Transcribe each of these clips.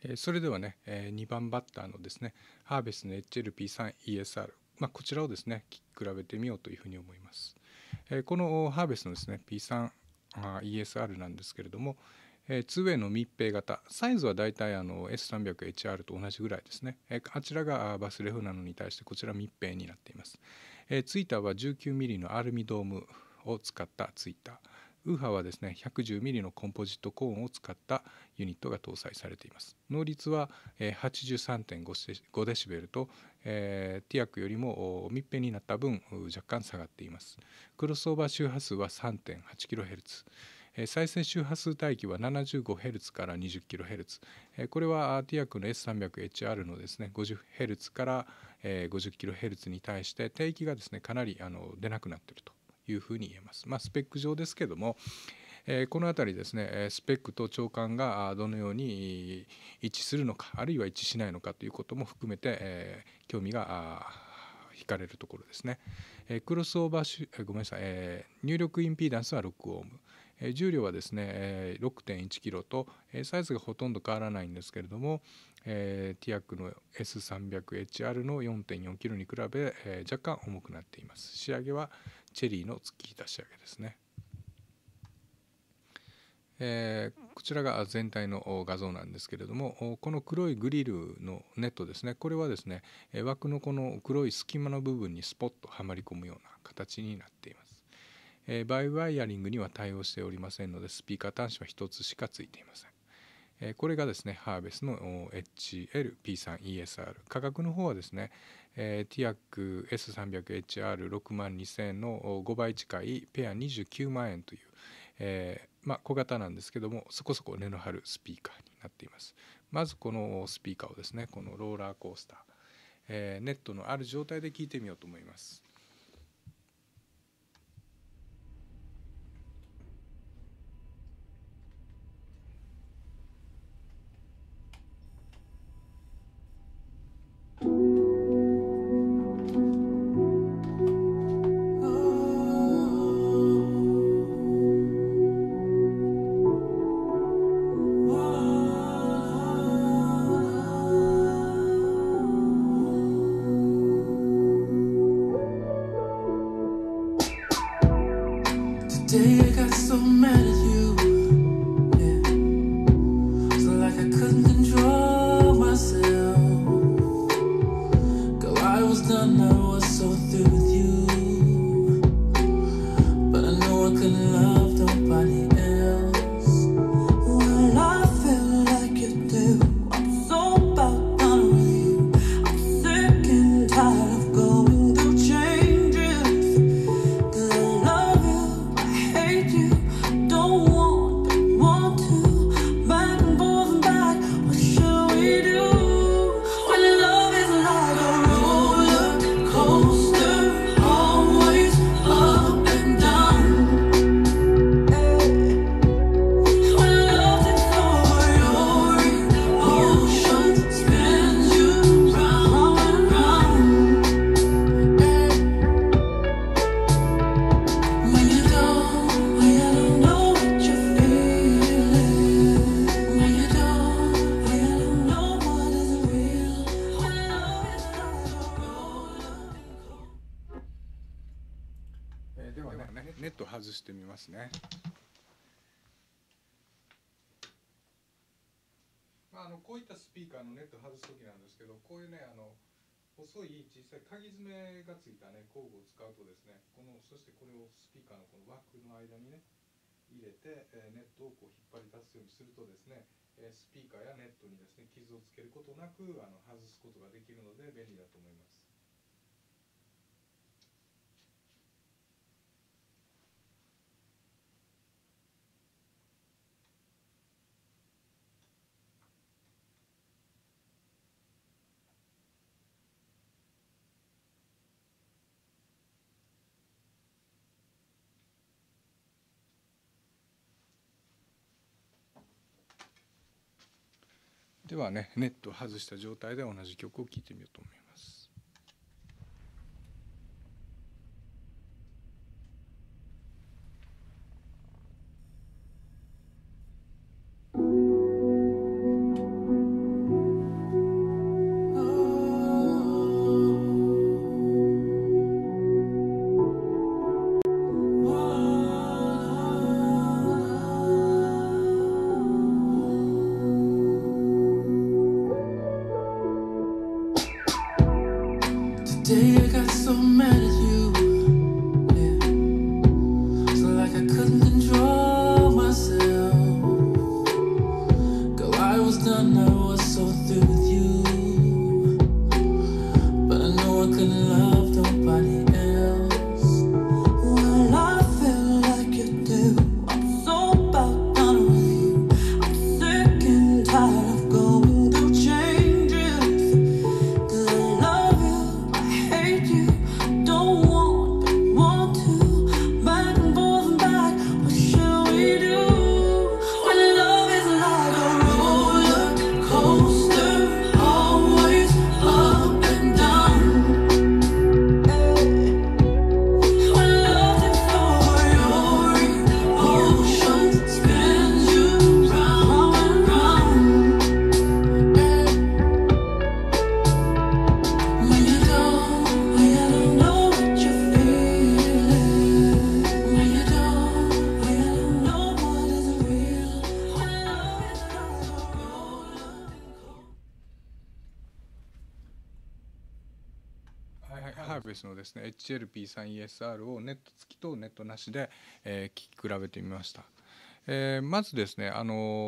それではね、2番バッターのですね、ハーベスの HLP3ESR、こちらをですね、比べてみようというふうに思います。このハーベスのですね、P3ESR なんですけれども、2way の密閉型、サイズはだいたいS300HR と同じぐらいですね。あちらがバスレフなのに対してこちら密閉になっています。ツイッターは 19mm のアルミドームを使ったツイッター。ウーハーはですね 110mm のコンポジットコーンを使ったユニットが搭載されています。能率は 83.5 デシベルと、ティアックよりも密閉になった分若干下がっています。クロスオーバー周波数は 3.8kHz、再生周波数帯域は 75Hz から 20kHz、これはティアックの S300HR のですね 50Hz から 50kHz に対して低域がですねかなり出なくなっているというふうに言えます。スペック上ですけども、このあたりですね、スペックと長官がどのように一致するのか、あるいは一致しないのかということも含めて、興味が惹かれるところですね。クロスオーバーごめんなさい、入力インピーダンスは6オーム、重量はですね 6.1kg とサイズがほとんど変わらないんですけれども、ティアックの S300HR の 4.4kg に比べ、若干重くなっています。仕上げはチェリーの突き出し上げですね。こちらが全体の画像なんですけれども、この黒いグリルのネットですね、これはですね枠のこの黒い隙間の部分にスポッとはまり込むような形になっています。バイワイヤリングには対応しておりませんので、スピーカー端子は1つしかついていません。これがですねハーベスの HLP3ESR、 価格の方はですね、ティアック S300HR62000 の5倍近いペア29万円という、小型なんですけども、そこそこ値の張るスピーカーになっています。まずこのスピーカーをですね、このローラーコースター、ネットのある状態で聞いてみようと思います。 Today I got so mad at you, yeah. It's like I couldn't control myself. Girl, I was done, I was so through with you. But I know I couldn't love nobody else. Well, I feel like you do. I'm so about done with you. I'm sick and tired of going through changes. 'Cause I love you, I hate you, don't want, but want to. Back and forth and back, what should we do? When love is like a roller coaster, always up and down. When love takes over your emotions, spins you round and round. When you don't know what you're feeling. When you don't know what is real. When love is like a roller coaster. ではね、ネット外してみますね。こういったスピーカーのネット外すときなんですけど、こういうね細い小さい鍵爪がついたね工具を使うとですね、そしてこれをスピーカーのこの枠の間にね入れて、ネットをこう引っ張り出すようにするとですね、スピーカーやネットにですね傷をつけることなく外すことができるので便利だと思います。ではね、ネットを外した状態で同じ曲を聴いてみようと思います。 day I got so mad at you, yeah. So like I couldn't control myself. Girl, I was done, I was so through with you. But I know I couldn't love nobody else. Well, I feel like you do. I'm so about done with you. I'm sick and tired of going through changes. 'Cause I love you, I hate you, don't want but want to. Back and forth and back, what should we do? When love is like a roller coaster, always up and down. When love takes over your emotions, spins you round and round. When you don't know what you're feeling. When you don't know what is real. When love is like a roller ハーベスのですね HLP3ESR をネット付きとネットなしで、聞き比べてみました。まずですね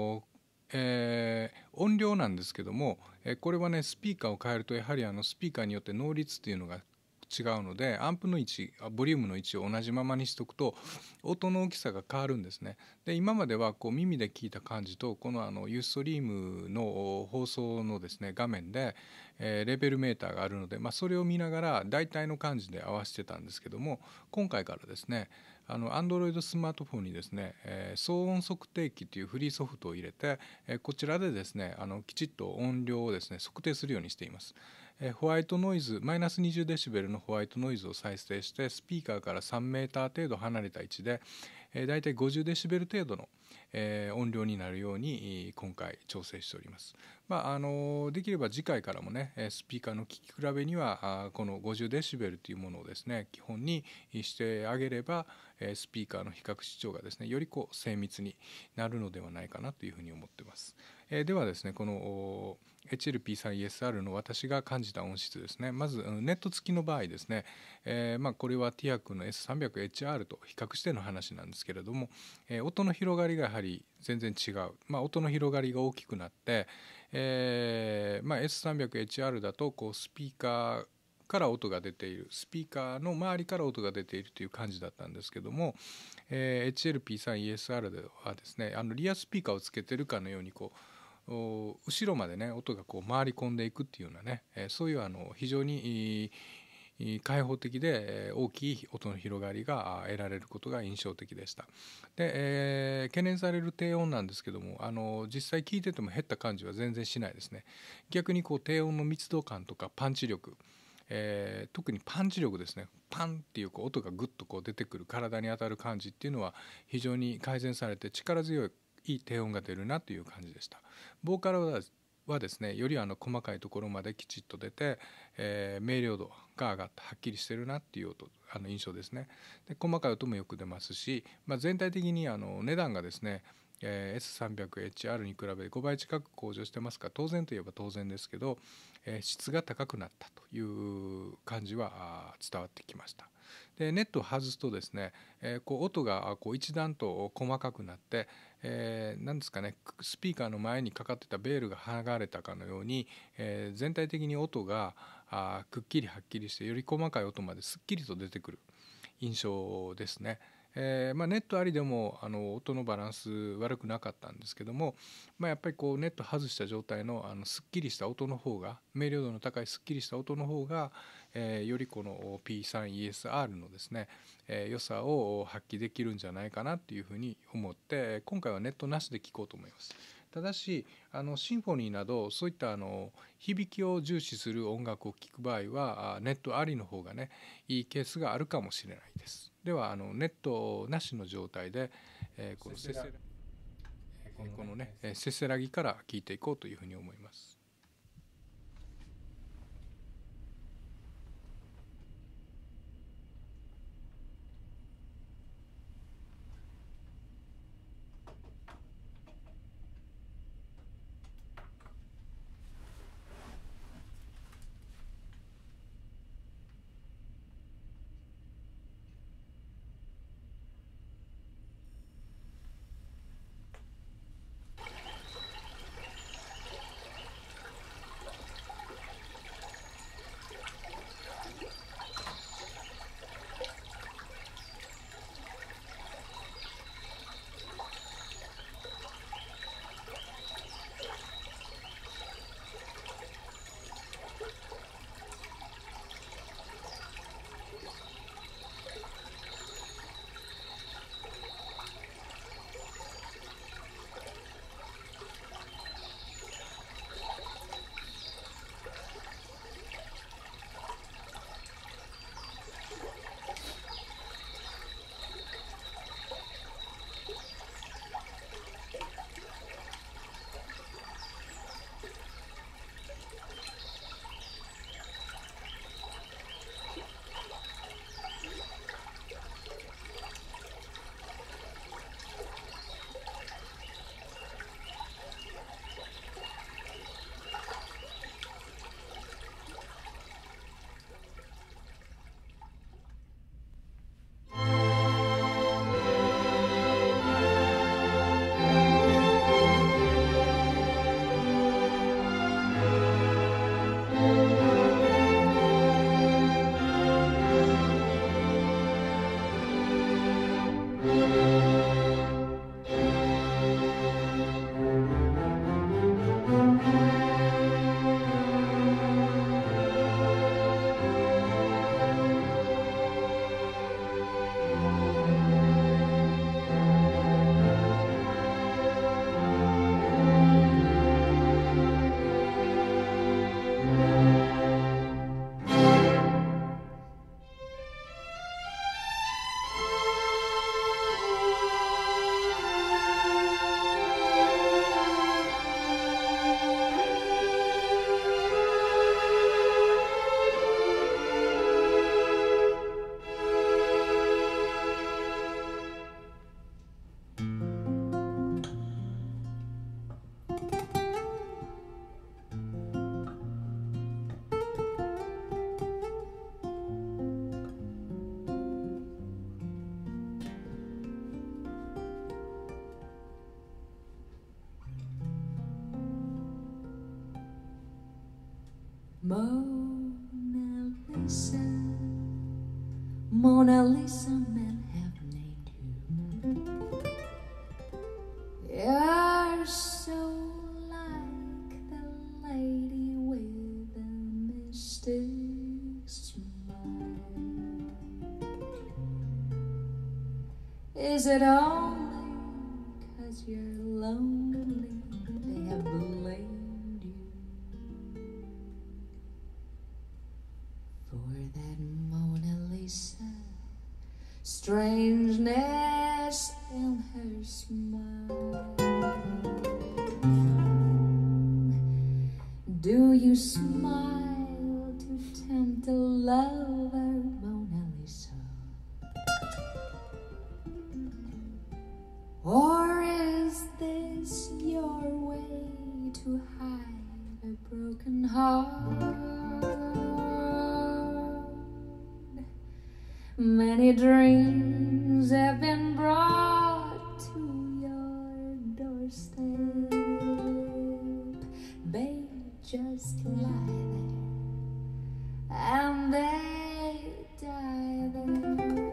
音量なんですけども、これはねスピーカーを変えるとやはりスピーカーによって能率っていうのが違うので、アンプの位置ボリュームの位置を同じままにしておくと音の大きさが変わるんですね。で今まではこう耳で聞いた感じとこのユーストリームの放送のですね画面で、レベルメーターがあるので、それを見ながら大体の感じで合わせてたんですけども、今回からですねAndroid スマートフォンにですね、騒音測定器というフリーソフトを入れて、こちらでですねきちっと音量をですね測定するようにしています。ホワイトノイズマイナス20デシベルのホワイトノイズを再生してスピーカーから3メーター程度離れた位置で、だいたい50デシベル程度の、音量になるように今回調整しております。できれば次回からもねスピーカーの聞き比べにはこの50デシベルというものをですね基本にしてあげればスピーカーの比較視聴がですねよりこう精密になるのではないかなというふうに思っています。ではですねこの HLP3ESR の私が感じた音質ですね。まずネット付きの場合ですね、これは TIAC の S300HR と比較しての話なんですけれども、音の広がりがやはり全然違う、音の広がりが大きくなって、S300HR だとこうスピーカーから音が出ている、スピーカーの周りから音が出ているという感じだったんですけども、HLP3ESR ではですねリアスピーカーをつけてるかのようにこう後ろまでね音がこう回り込んでいくっていうようなね、そういう非常に開放的で大きい音の広がりが得られることが印象的でした。で、懸念される低音なんですけども実際聞いてても減った感じは全然しないですね。逆にこう低音の密度感とかパンチ力、特にパンチ力ですね。パンっていう音がグッとこう出てくる体に当たる感じっていうのは非常に改善されて力強い低音が出るなという感じでした。ボーカルはですねより細かいところまできちっと出て、明瞭度が上がってはっきりしてるなっていう印象ですね。で細かい音もよく出ますし、全体的に値段がですね、S300HR に比べて5倍近く向上してますから当然といえば当然ですけど、質が高くなったという感じは伝わってきました。でネットを外すとですね、こう音がこう一段と細かくなって、何ですかねスピーカーの前にかかってたベールが剥がれたかのように、全体的に音がくっきりはっきりしてより細かい音まですっきりと出てくる印象ですね。ネットありでも音のバランス悪くなかったんですけども、やっぱりこうネット外した状態のすっきりした音の方が明瞭度の高いすっきりした音の方が、よりこの P3ESR のですね、良さを発揮できるんじゃないかなっていうふうに思って今回はネットなしで聴こうと思います。ただしシンフォニーなどそういった響きを重視する音楽を聴く場合はネットありの方がねいいケースがあるかもしれないです。ではネットなしの状態で、このせせらぎから聴いていこうというふうに思います。 Mona Lisa, Mona Lisa, men have named you. You're so like the lady with the mystic smile. Is it only 'cause you're lonely they have blamed you for that Mona Lisa strangeness in her smile? Do you smile to tempt a lover, Mona Lisa? Or is this your way to hide a broken heart? Many dreams have been brought to your doorstep. They just lie there and they die there.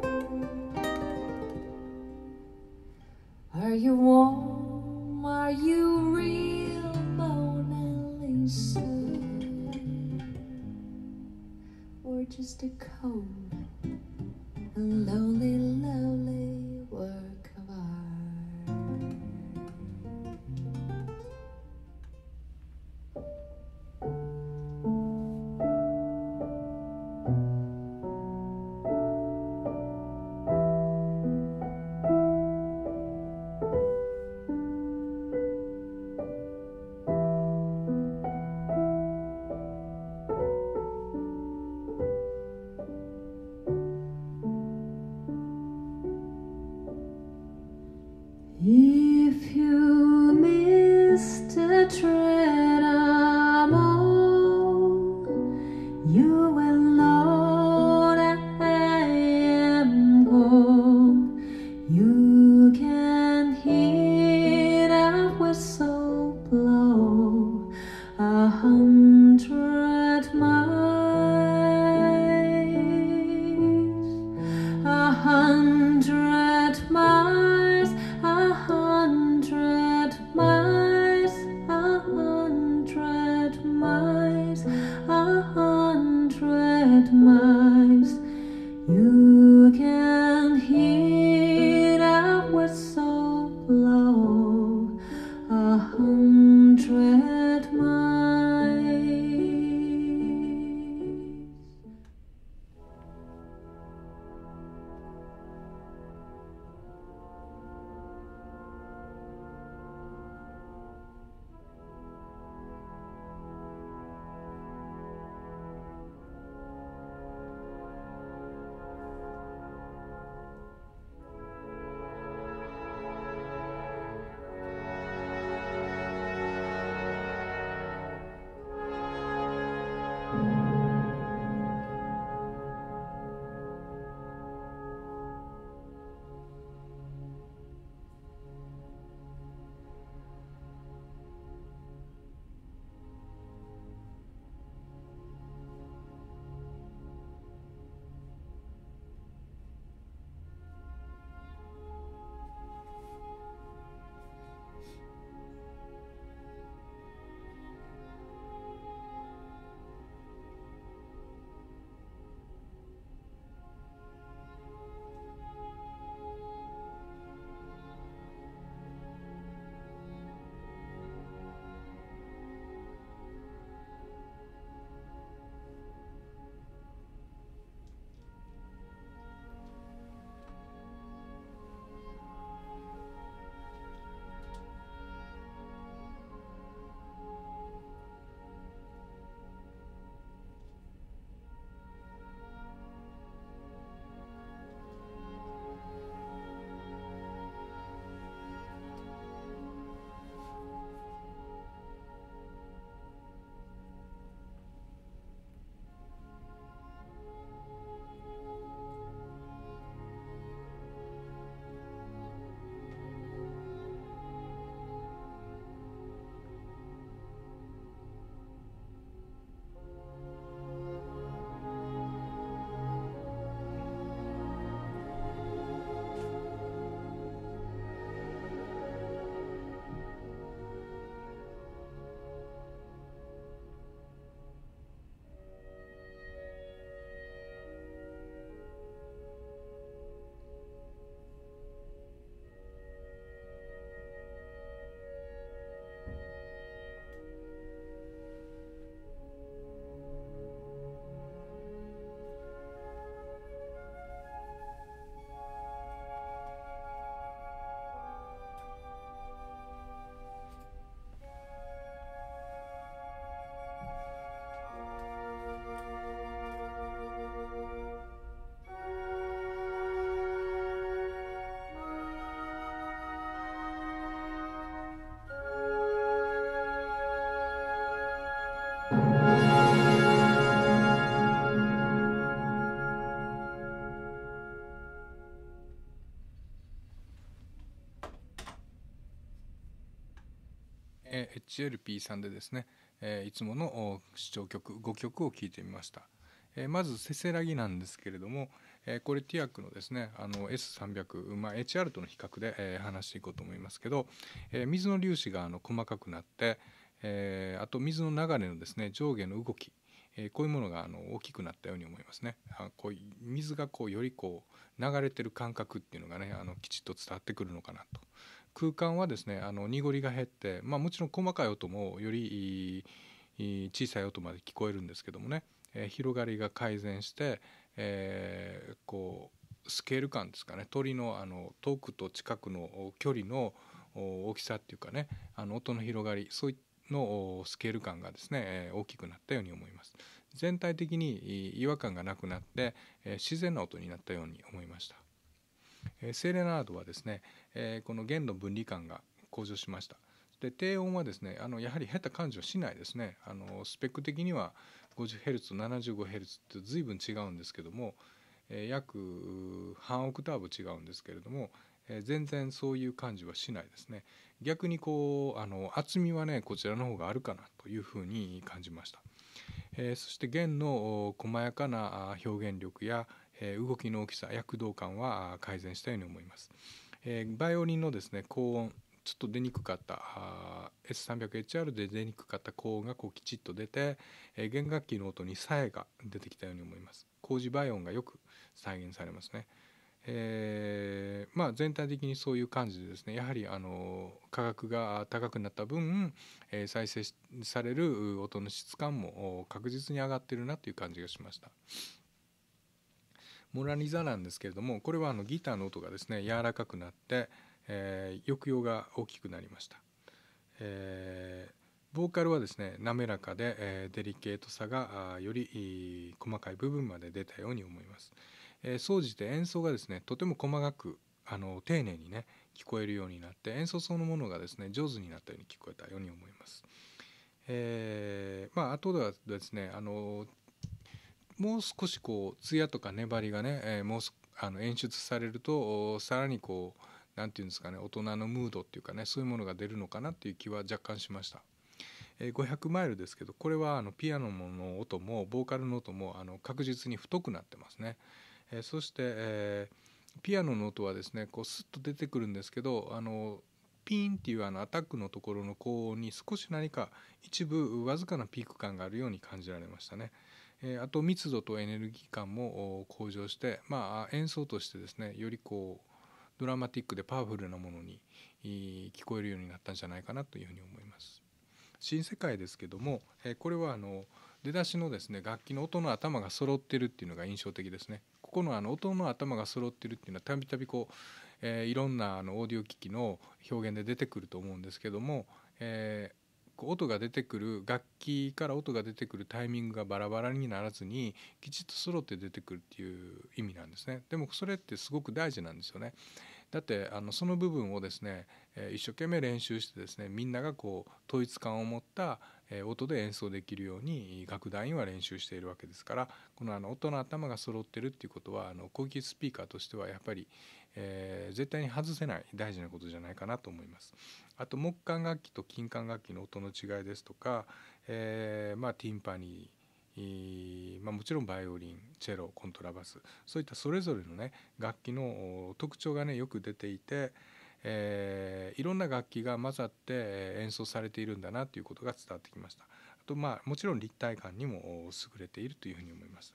Are you warm? Are you real, Mona Lisa? Or just a cold, a lowly, lowly work of art? If you missed a tread I'm on, you will know that I am gone. You can hear the whistle blow 100 miles, 100 miles, 100 miles, 100 miles, 100 miles. You can hear the whistle blow 100 miles. HLP3 でですね、いつもの視聴曲5曲を聴いてみました。まずせせらぎなんですけれども、これティアックのですねS300、HR との比較で、話していこうと思いますけど、水の粒子が細かくなって、あと水の流れのですね上下の動き、こういうものが大きくなったように思いますね。こういう水がより流れてる感覚っていうのがねきちっと伝わってくるのかなと。空間はですね濁りが減って、もちろん細かい音もより小さい音まで聞こえるんですけどもね、広がりが改善して、スケール感ですかね、鳥の遠くと近くの距離の大きさっていうかね音の広がり、そういうのスケール感がですね大きくなったように思います。全体的に違和感がなくなって自然な音になったように思いました。セレナードはですねこの弦の分離感が向上しました。で低音はですねやはり減った感じはしないですね。スペック的には 50Hz、75Hz って随分違うんですけども、約半オクターブ違うんですけれども、全然そういう感じはしないですね。逆に厚みはねこちらの方があるかなというふうに感じました。そして弦の細やかな表現力や動きの大きさ、躍動感は改善したように思います。バイオリンのですね高音、ちょっと出にくかったS300HR で出にくかった高音がきちっと出て、弦楽器の音にさえが出てきたように思います。工事倍音がよく再現されますね。全体的にそういう感じでですね、やはり価格が高くなった分、再生される音の質感も確実に上がってるなという感じがしました。モラニザなんですけれども、これはギターの音がですね柔らかくなって、抑揚が大きくなりました。ボーカルはですね滑らかで、デリケートさがより細かい部分まで出たように思います。総じて演奏がですねとても細かく丁寧にね聞こえるようになって、演奏そのものがですね上手になったように聞こえたように思います。あとではですねもう少し艶とか粘りがね、もう演出されるとさらになんていうんですかね、大人のムードっていうかね、そういうものが出るのかなっていう気は若干しました。500マイルですけど、これはピアノの音もボーカルの音も確実に太くなってますね。そして、ピアノの音はですねスッと出てくるんですけど、ピーンっていうアタックのところの高音に少し何か一部わずかなピーク感があるように感じられましたね。あと密度とエネルギー感も向上して、演奏としてですねよりドラマティックでパワフルなものに聞こえるようになったんじゃないかなというふうに思います。新世界ですけども、これは出だしのですね楽器の音の頭が揃ってるっていうのが印象的ですね。ここの音の頭が揃ってるっていうのはたびたびいろんなオーディオ機器の表現で出てくると思うんですけども、音が出てくる、楽器から音が出てくるタイミングがバラバラにならずにきちっと揃って出てくるっていう意味なんですね。でもそれってすごく大事なんですよね。だってその部分をですね一生懸命練習してですね、みんなが統一感を持った音で演奏できるように楽団員は練習しているわけですから、この音の頭が揃ってるっていうことは広域スピーカーとしてはやっぱり絶対に外せない大事なことじゃないかなと思います。あと木管楽器と金管楽器の音の違いですとか、ティンパニー、もちろんバイオリン、チェロ、コントラバス、そういったそれぞれのね楽器の特徴がねよく出ていて、いろんな楽器が混ざって演奏されているんだなということが伝わってきました。あともちろん立体感にも優れているというふうに思います。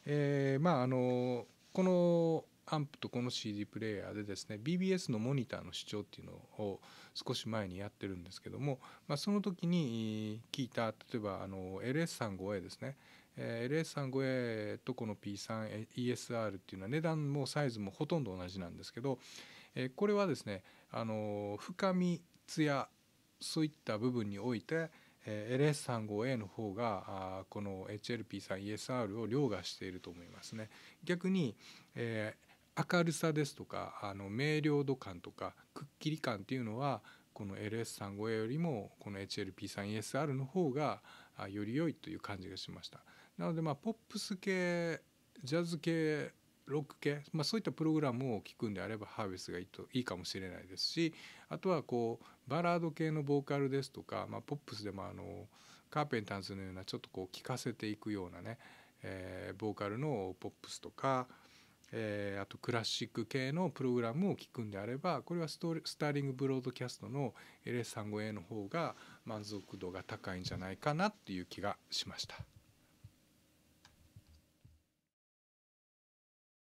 このアンプとこの CD プレイヤーでですね BBS のモニターの視聴っていうのを少し前にやってるんですけども、その時に聞いた例えばLS35A ですね、LS35A とこの P3ESR っていうのは値段もサイズもほとんど同じなんですけど、これはですね深み艶そういった部分においてLS35A の方がこの HLP3ESR を凌駕していると思いますね。逆に、明るさですとか明瞭度感とかくっきり感っていうのはこの LS35A よりもこの HLP3ESR の方がより良いという感じがしました。なのでポップス系ジャズ系ロック系、そういったプログラムを聴くんであればハーベスがいいかもしれないですし、あとはこうバラード系のボーカルですとか、ポップスでもカーペンターズのようなちょっとこう聴かせていくようなね、ボーカルのポップスとか、あとクラシック系のプログラムを聴くんであれば、これはスターリングブロードキャストの LS35A の方が満足度が高いんじゃないかなっていう気がしました。